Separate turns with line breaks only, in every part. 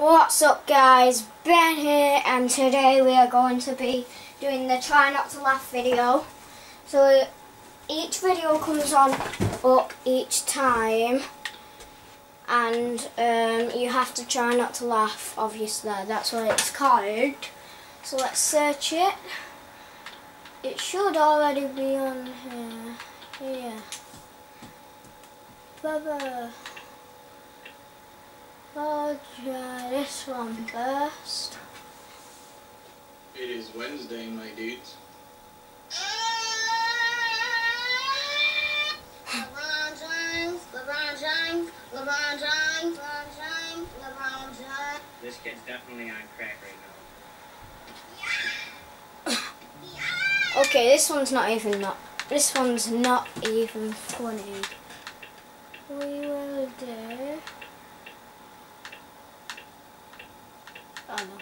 What's up guys, Ben here, and today we are going to be doing the try not to laugh video. So each video comes on up each time and you have to try not to laugh, obviously, that's what it's called. So let's search it. It should already be on here. Baba. I'll try this one first.
It is Wednesday, my dudes.
LeBron James, LeBron James, LeBron James, LeBron James, LeBron James.
This kid's definitely on crack right now.
Okay, this one's not even funny. We will do. Oh no.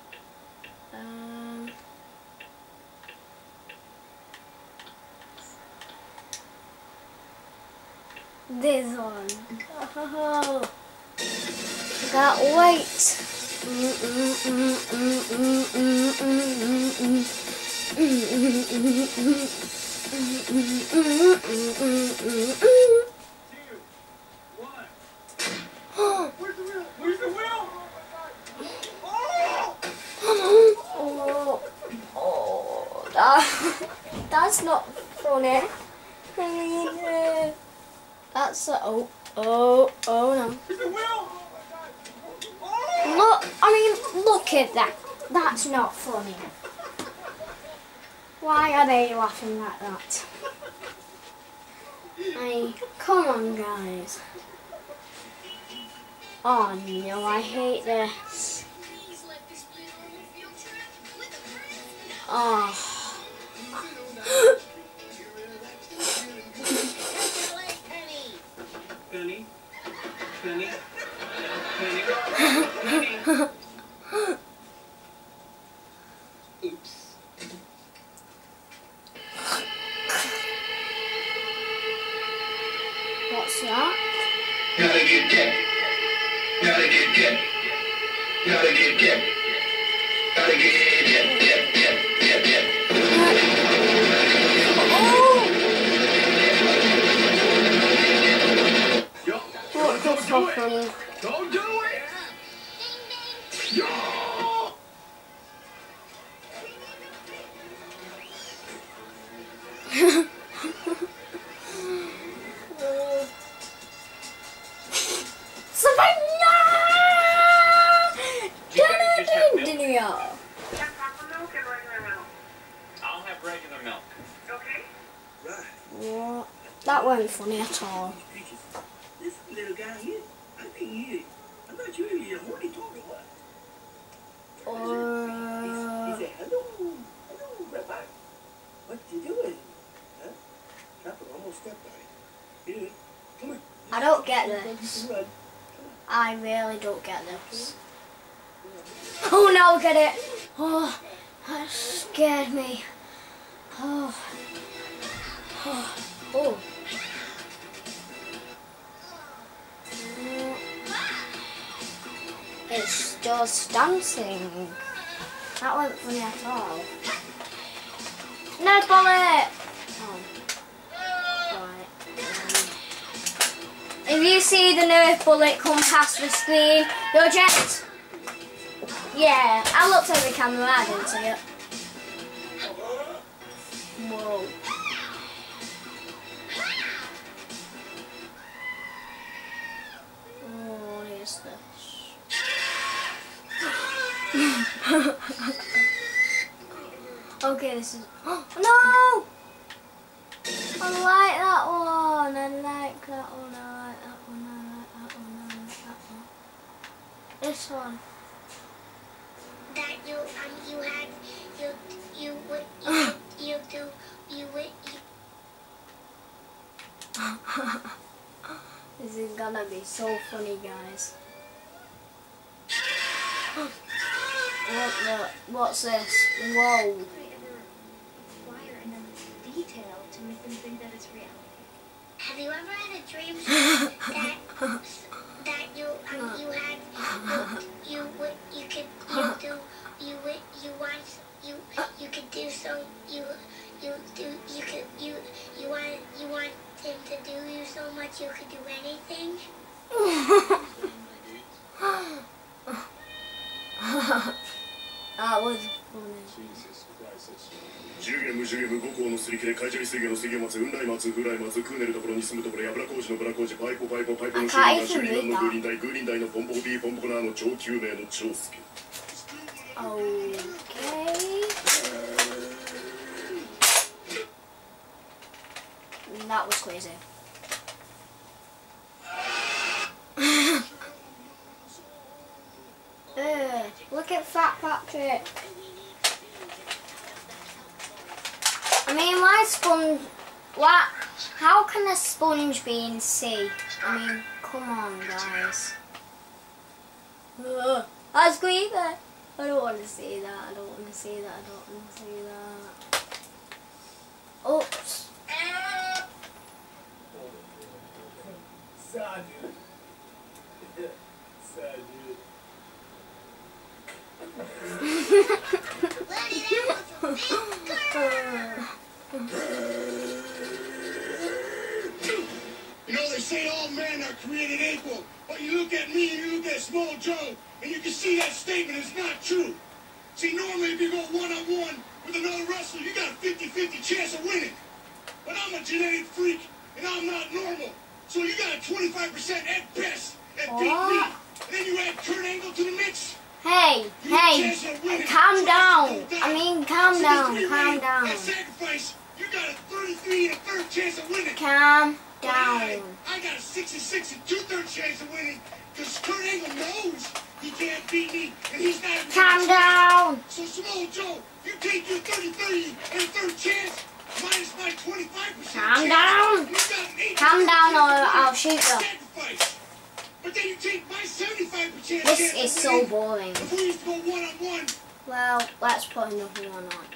This one. Oh, can't wait.
Where's the wheel?
That's not funny. I mean, that's no. Look, look at that. That's not funny. Why are they laughing like that? Come on, guys. Oh no, I hate this. Oh.
Penny, Penny, Penny, Penny. Oops.
What's that?
Gotta get get. Gotta get get. Gotta get get. Gotta get get.
That's so funny.
Don't do it! Yo!
I'll have regular milk.
Okay.
What? That wasn't funny at all.
This little guy here, I think he thought you were a horny talker, what? He said, hello, Rabbi. What you doing? Huh? Trapper almost stepped on it. Here, come on.
I don't get this.
Run.
I really don't get this. Oh, now get it. Oh, that scared me. Oh. It's just dancing. That wasn't funny at all. No bullet! Oh. Right. If you see the Nerf bullet come past the screen, you're eject. Yeah, I looked at the camera, I didn't see it. Whoa. Oh, what is this? Okay, this is. Oh no! I like that one. I like that one. I like that one. I like that one. I like that one. This one.
That you
This is gonna be so funny, guys. What's this? Whoa.
wire enough detail to make them think that it's real. Have you ever had a dream that you had you
was funny.
10ゲーム10ゲーム5校のすり切れ海砂利水魚の水魚松雲来松風来松クーネルところに住むところやぶら工事のブラ工事パイポパイポパイポのシュリンダンシュリンダンのグーリンダイグーリンダイのポンポコビーポンポコナーの超救命の超助
Okay. That was crazy. Look at Fat Patrick. I mean, why sponge? What? How can a sponge be in sea? I mean, come on, guys. I squeeze it. I don't want to see that. I don't want to see that. I don't want to see that. Oops.
Sad dude. Sad dude.
You know, they say all men are created equal, but you look at me and you look at Small Joe, and you can see that statement is not true. See, normally if you go one-on-one with another wrestler, you got a 50-50 chance of winning. But I'm a genetic freak, and I'm not normal. So you got a 25% at best at beat me. And then you add Kurt Angle to the mix.
Hey, calm down. I mean, calm down, calm down.
At sacrifice, you got a 33 and a third chance of winning.
Calm
But
down.
I got a 66 and 2/3 chance of winning because Kurt Angle knows he can't beat me and he's not even
Calm down.
So Samoa Joe, you take your 30 and a third chance minus my 25%.
Calm down. Calm down or I'll shoot you.
Sacrifice. But then you take my 75%
This
chance
is
of
so
winning.
boring.
If we used to go one-on-one,
Well, let's put another one on.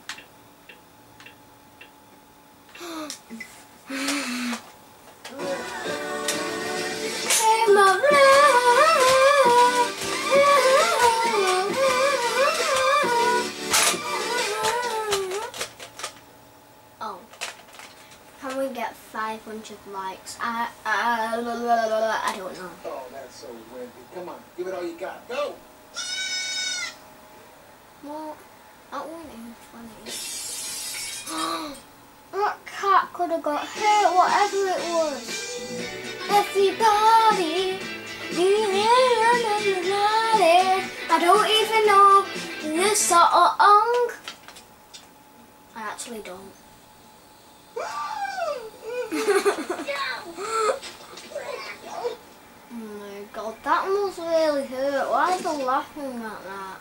Oh, can we get 500 likes? I don't know.
Oh, that's so wimpy. Come on, give it all you got. Go!
Well, that wasn't even funny. That cat could have got hurt, whatever it was. Everybody, I don't even know this song. I actually don't. Oh my god, that must really hurt. Why are they laughing at that?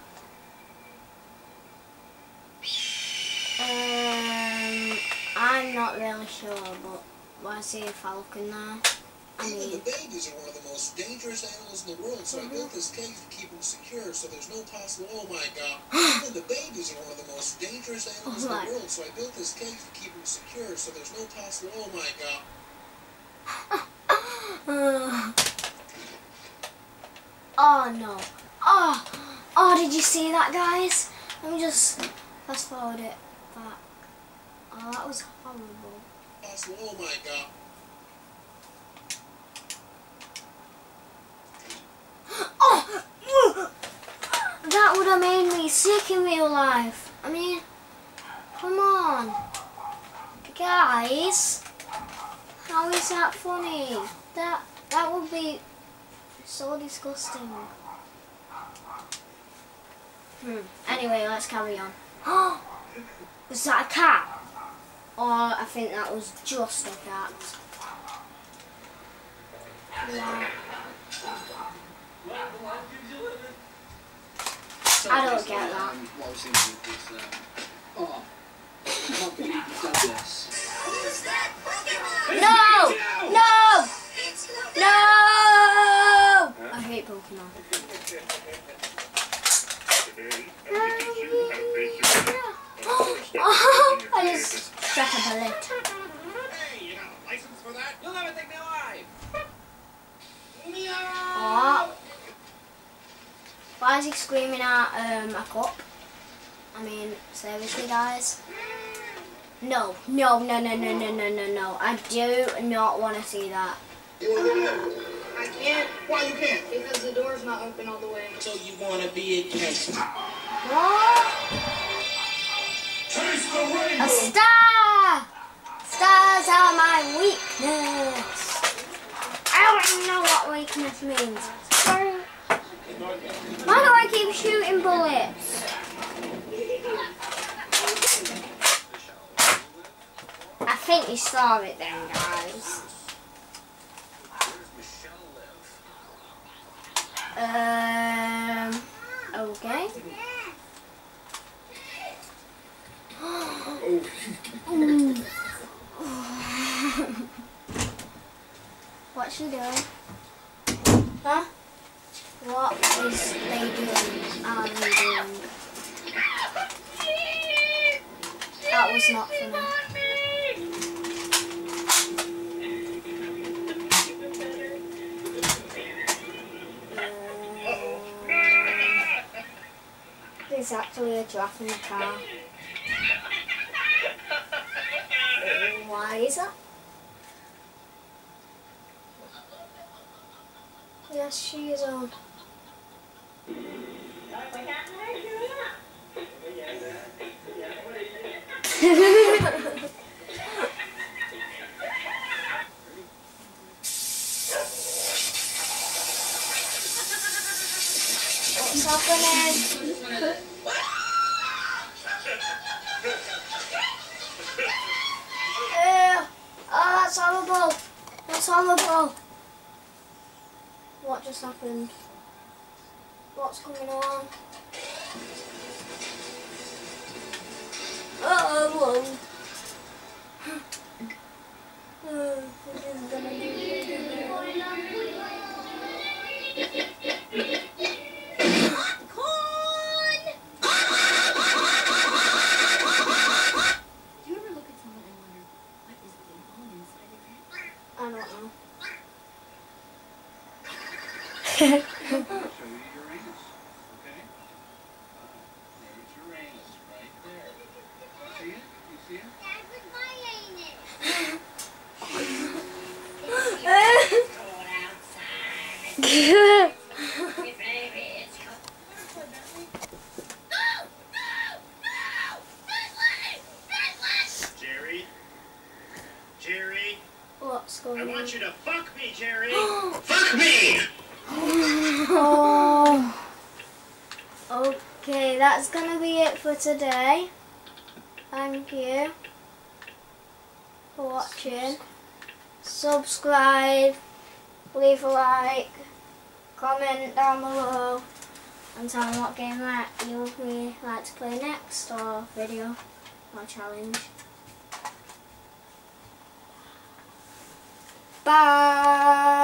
I'm not really sure, but let's see if I look in there. I
Even
mean,
the babies are one of the most dangerous animals in the world, so I built this cage to keep them secure, so there's no possible... Oh my god. Even the babies are one of the most dangerous animals in the world, so I built this cage to keep them secure, so there's no possible... Oh my god.
oh no. Oh, did you see that, guys? Let me just fast forward it back. Oh, that was horrible.
Possible... Oh my god.
Oh! That would have made me sick in real life. I mean, come on. Guys, how is that funny? That would be so disgusting. Anyway, let's carry on. Was that a cat? Or I think that was just a cat. Yeah. I don't get that.
Oh, I can't believe you've done this.
No! No! No! I hate Pokemon. I just struck a bullet.
hey, you got a license for that?
You'll never take me alive.
Oh. Why is he screaming at a cup? I mean, seriously, guys? No. I do not want to see that.
You want to do that?
I can't
Why you can't?
because the door's not open all the way.
So you want to be a guest?
What?
Taste the
A
rainbow.
star! Stars are my weakness. I don't even know what weakness means. Sorry. Why do I keep shooting bullets? I think you saw it then, guys. Okay. What's she doing? Huh? What is they doing? Are they doing? That was not funny. There's actually a giraffe in the car. Why is that? Yes, she is on. What's happening? Oh, that's horrible. That's horrible. What just happened? What's going on? Oh, this is gonna be
Corn! Do you ever look at someone and wonder, what is going on inside their head?
I don't know.
Show you Uranus, okay? There's Uranus right there. See it? You see it?
Dad, what's my anus?
Jerry? Jerry?
What's
I
going on?
want you to fuck me, Jerry! Fuck me!
Oh. Okay, that's gonna be it for today. Thank you for watching. Subscribe, leave a like, comment down below, and tell me what game you would like to play next, or video, or challenge. Bye!